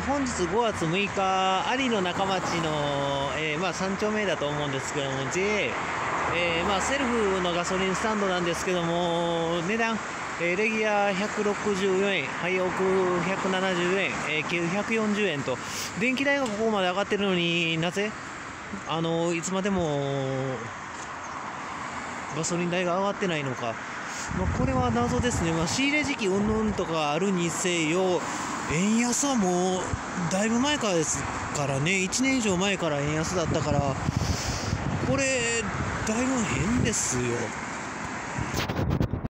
本日5月6日、有野中町の、3丁目だと思うんですけども、JA、セルフのガソリンスタンドなんですけども、値段、レギュラー164円、ハイオク170円、940円と、電気代がここまで上がってるのになぜいつまでもガソリン代が上がってないのか、これは謎ですね。仕入れ時期云々とかあるにせよ、円安はもうだいぶ前からですからね、1年以上前から円安だったから、これだいぶ変ですよ。